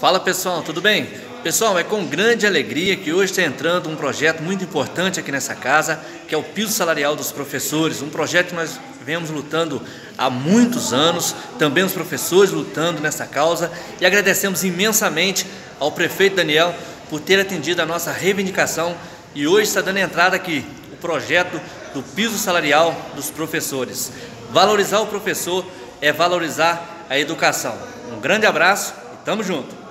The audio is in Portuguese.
Fala pessoal, tudo bem? Pessoal, é com grande alegria que hoje está entrando um projeto muito importante aqui nessa casa, que é o piso salarial dos professores, um projeto que nós vemos lutando há muitos anos, também os professores lutando nessa causa, e agradecemos imensamente ao prefeito Daniel por ter atendido a nossa reivindicação, e hoje está dando entrada aqui o projeto do piso salarial dos professores. Valorizar o professor é valorizar a educação. Um grande abraço e tamo junto!